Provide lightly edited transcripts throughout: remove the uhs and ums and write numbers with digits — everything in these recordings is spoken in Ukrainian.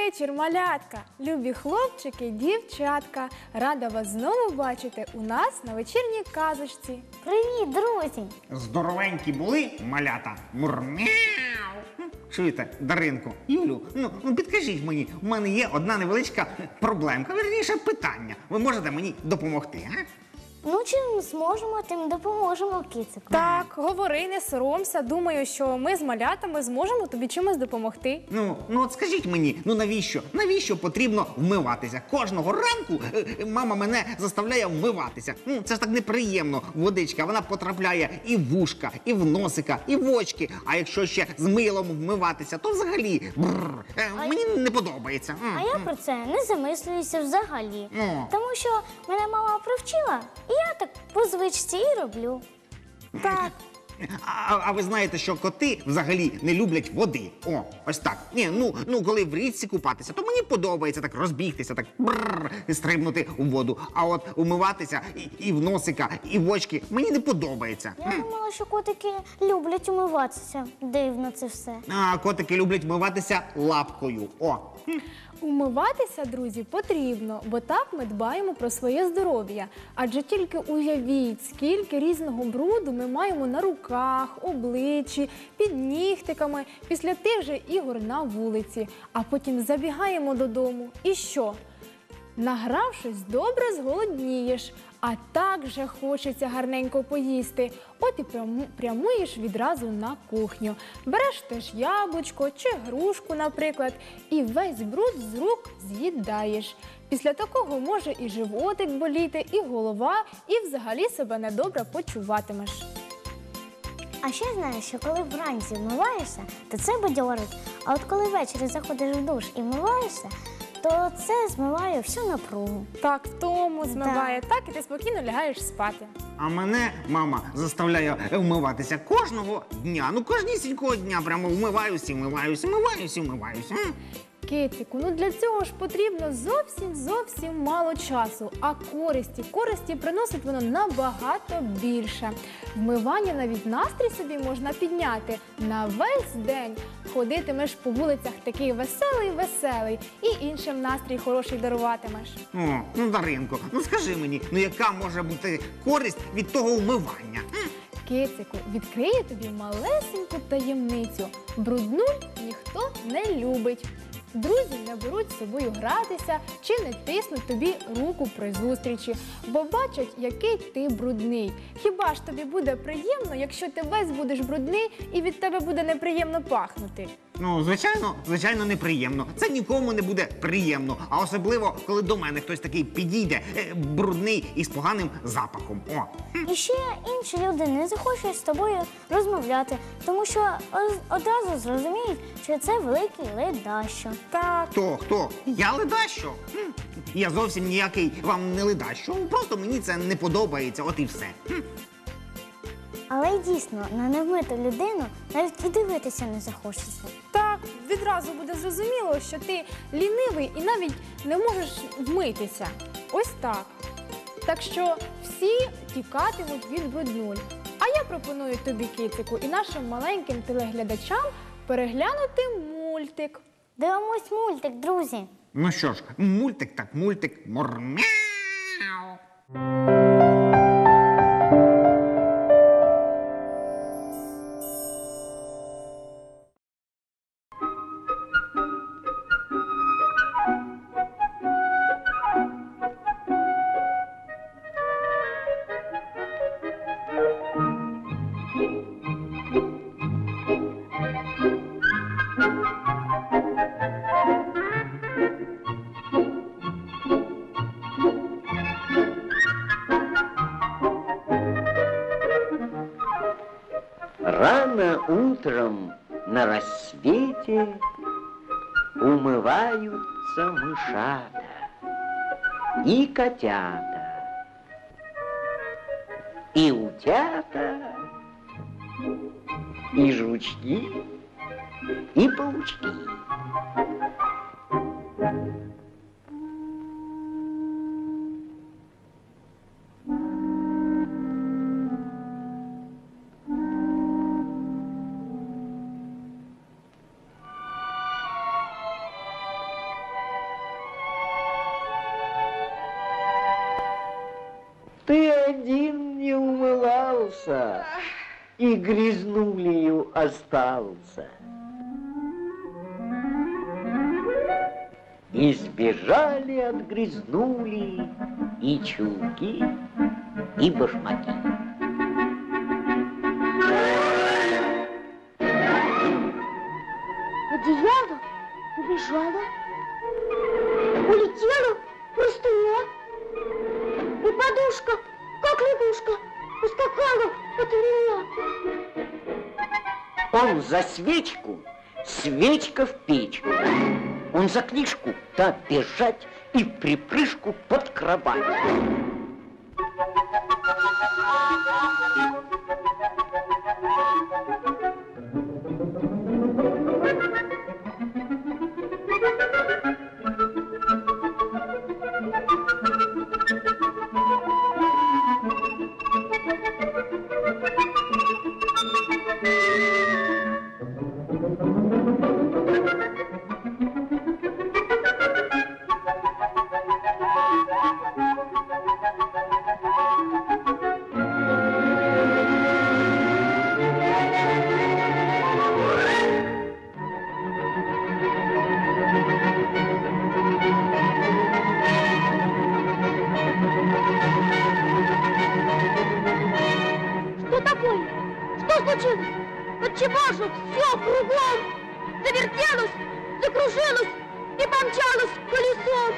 вечір, малятка! Любі хлопчики, дівчатка! Рада вас знову бачити у нас на вечірній казочці. Привіт, друзі! Здоровенькі були, малята? Мурмяу! Чуєте, Даринко, Юлю, підкажіть мені, у мене є одна невеличка проблемка, вірніше питання. Ви можете мені допомогти, а? Ну, чим зможемо, тим допоможемо, кицику. Так, говори, не соромся. Думаю, що ми з малятами зможемо тобі чимось допомогти. От скажіть мені, навіщо потрібно вмиватися? Кожного ранку мама мене заставляє вмиватися. Це ж так неприємно, водичка, вона потрапляє і в вушка, і в носика, і в очки. А якщо ще з милом вмиватися, то взагалі мені не подобається. А я про це не замислююся взагалі. Тому що мене мама привчила, і я так по звичці і роблю. Так. А ви знаєте, що коти взагалі не люблять води? Ось так. Коли в річці купатися, то мені подобається так розбігтися, так стрибнути у воду. А от умиватися і в носика, і в очки мені не подобається. Я думала, що котики люблять умиватися. Дивно це все. А котики люблять вмиватися лапкою. Умиватися, друзі, потрібно, бо так ми дбаємо про своє здоров'я. Адже тільки уявіть, скільки різного бруду ми маємо на руках, обличчі, під нігтиками, після тих же ігор на вулиці. А потім забігаємо додому. І що? Награвшись, добре зголоднієш, а так же хочеться гарненько поїсти. От і прямуєш відразу на кухню. Береш теж яблучко чи грушку, наприклад, і весь бруд з рук з'їдаєш. Після такого може і животик боліти, і голова, і взагалі себе недобре почуватимеш. А ще знаєш, що коли вранці вмиваєшся, то це бадьорить. А от коли ввечері заходиш в душ і вмиваєшся, то це змиває всю напругу. Так, втому змиває, так, і ти спокійно лягаєш спати. А мене мама заставляє вмиватися кожного дня. Кожнісінького дня прямо вмиваюся. Кицику, для цього ж потрібно зовсім мало часу, а користі приносить воно набагато більше. Вмивання навіть настрій собі можна підняти на весь день. Ходитимеш по вулицях такий веселий і іншим настрій хороший даруватимеш. Даринко, скажи мені, яка може бути користь від того вмивання? Кицику, відкрию тобі малесеньку таємницю. Бруднуль ніхто не любить. Друзі не беруть з собою гратися чи не тиснуть тобі руку при зустрічі, бо бачать, який ти брудний. Хіба ж тобі буде приємно, якщо ти весь будеш брудний і від тебе буде неприємно пахнути? Звичайно, неприємно. Це нікому не буде приємно. А особливо, коли до мене хтось такий підійде, брудний і з поганим запахом. І ще інші люди не захочуть з тобою розмовляти, тому що одразу зрозуміють, що це великий ледащо. Так. Хто? Я ледащо? Я зовсім ніякий вам не ледащо. Просто мені це не подобається, от і все. Але дійсно, на невмиту людину навіть і дивитися не захочеться. Так, відразу буде зрозуміло, що ти лінивий і навіть не можеш вмитися. Ось так. Так що всі тікатимуть від бруднуль. А я пропоную тобі, Кицику, і нашим маленьким телеглядачам переглянути мультик. Дивимось мультик, друзі. Що ж, мультик так мультик. Мурмяу. Рано утром на рассвете умываются мышата и котята, и утята, и жучки, и паучки. и грязнулею остался. И сбежали от грязнули и чулки, и башмаки. Одеяло убежало, улетело, простыня. И подушка, как лягушка, ускакала от меня. Он за свечку, свечка в печку. Он за книжку, та бежать и в припрыжку под кровать. Что такое? Что случилось? Отчего же все кругом завертелось, закружилось и помчалось колесом?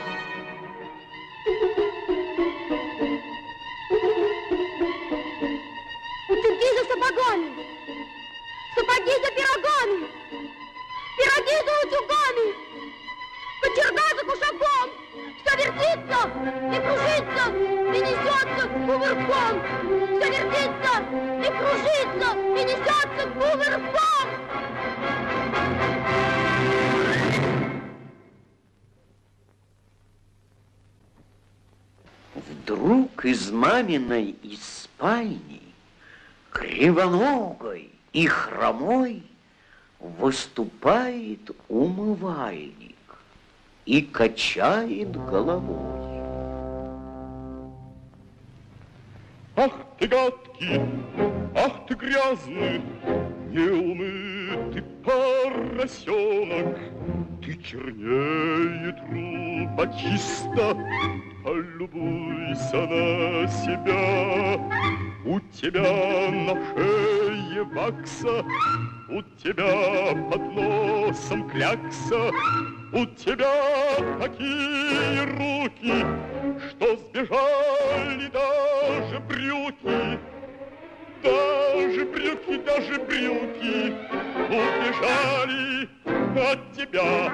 Утюги за сапогами, сапоги за пирогами, пироги за утюгами, кочерга за кушаком. Все вертится и кружится и несется кувырком. Все вертится и кружится и несется кувырком. Вдруг из маминой из спальни, кривоногой и хромой, выступает умывальник и качает головой. Ах ты гадкий, ах ты грязный, неумытый поросенок. Ты чернее трубочиста, полюбуйся на себя. У тебя на шее вакса, у тебя под носом клякса, у тебя такие руки, что сбежали даже брюки. Даже брюки убежали от тебя.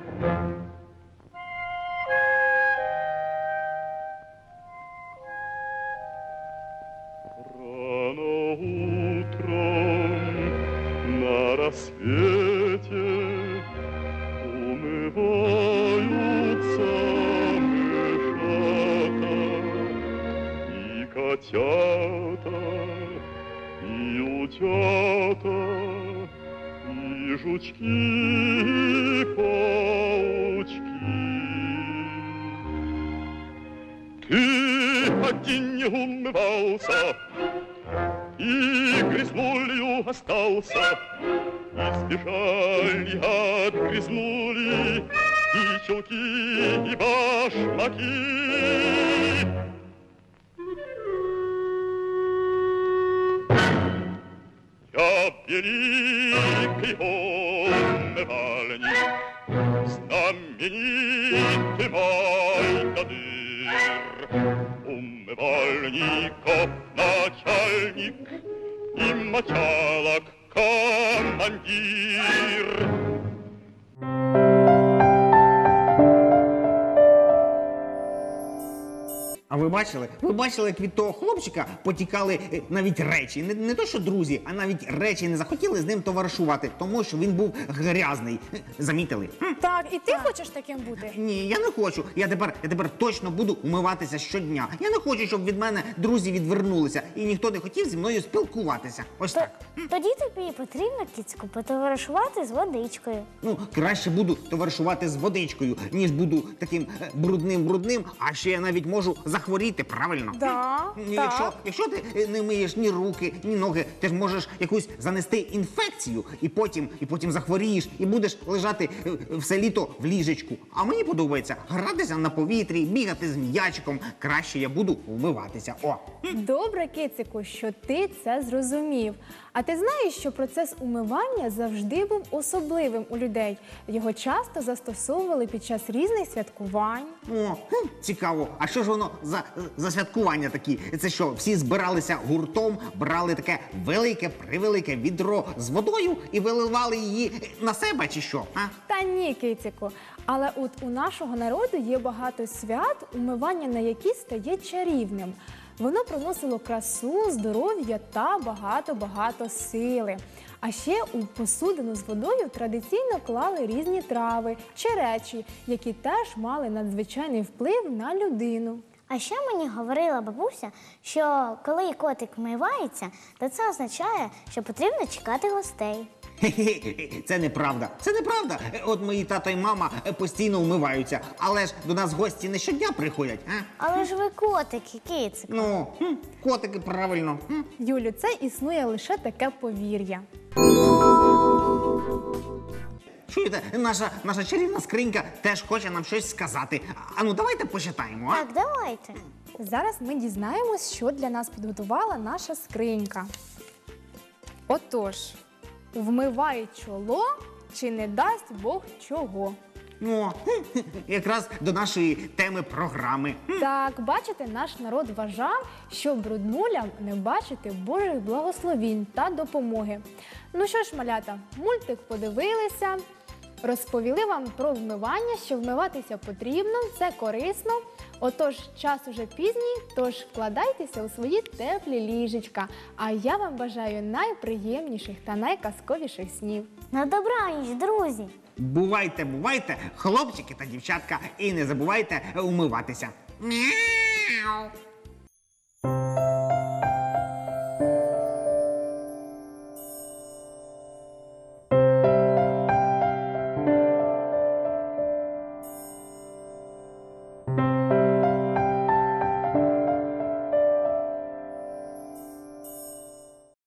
Рано утром на рассвете умываются мышата и котята, и утята, и жучки, и паучки. Ты один не умывался, и грязнулью остался, и сбежали от грязнули и чулки, и башмаки. Я великий умывальник, знаменитый Майдадыр, умывальников начальник и мочалок командир. А ви бачили, як від того хлопчика потікали навіть речі. Не то, що друзі, а навіть речі не захотіли з ним товаришувати, тому що він був грязний. Замітили? Так, і ти хочеш таким бути? Ні, я не хочу. Я тепер точно буду умиватися щодня. Я не хочу, щоб від мене друзі відвернулися і ніхто не хотів зі мною спілкуватися. Ось так. Тоді тобі потрібно, кіцьку, потоваришувати з водичкою. Ну, краще буду товаришувати з водичкою, ніж буду таким брудним, а ще я навіть можу захворіти захворіти, правильно? Да, так. Якщо ти не миєш ні руки, ні ноги, ти ж можеш якусь занести інфекцію і потім захворієш і будеш лежати все літо в ліжечку. А мені подобається гратися на повітрі, бігати з м'ячиком. Краще я буду вмиватися. О! Добре, кицику, що ти це зрозумів. А ти знаєш, що процес умивання завжди був особливим у людей. Його часто застосовували під час різних святкувань. О, цікаво. А що ж воно за святкування такі? Це що, всі збиралися гуртом, брали таке велике відро з водою і виливали її на себе, чи що? А? Та ні, кицику. Але от у нашого народу є багато свят, умивання на які стає чарівним. Воно приносило красу, здоров'я та багато сили. А ще у посудину з водою традиційно клали різні трави чи речі, які теж мали надзвичайний вплив на людину. А ще мені говорила бабуся, що коли котик вмивається, то це означає, що потрібно чекати гостей. Хе-хе, це неправда. Це неправда. От мої тато і мама постійно вмиваються, але ж до нас гості не щодня приходять. А? Але ж ви котики, кицик. Ну, котики, правильно. Юлю, це існує лише таке повір'я. Чуєте, наша чарівна скринька теж хоче нам щось сказати. А ну давайте почитаємо, а? Так, давайте. Зараз ми дізнаємось, що для нас підготувала наша скринька. Отож, вмивай чоло, чи не дасть Бог чого. О, якраз до нашої теми програми. Так, бачите, наш народ вважав, що бруднулям не бачити Божих благословінь та допомоги. Ну що ж, малята, мультик подивилися, розповіли вам про вмивання, що вмиватися потрібно, це корисно. Отож, час уже пізній, тож вкладайтеся у свої теплі ліжечка. А я вам бажаю найприємніших та найказковіших снів. На добраніч, друзі! Бувайте, хлопчики та дівчатка, і не забувайте умиватися. Мяу.